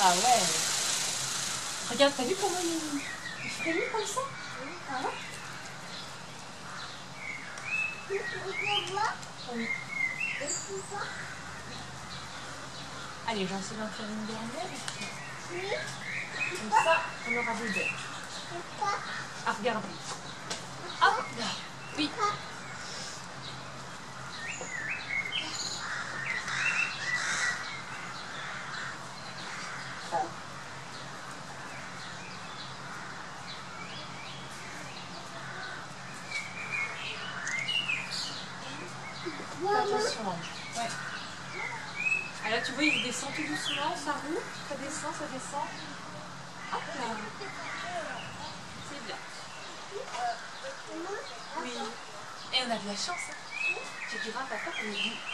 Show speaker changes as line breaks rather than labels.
Ah ouais. Regarde, t'as vu comment il frémit comme ça? Ah ouais. Oui. Allez, j'en sais d'en faire une dernière. Comme ça, on aura des ailes. Ah, regardez. Hop là. Oui. Attention. Ouais. Ah là, tu vois, il descend tout doucement, ça roule, ça descend, ça descend. Hop là. C'est bien. Oui. Et on a de la chance. Hein. Tu diras à papa qu'on est venu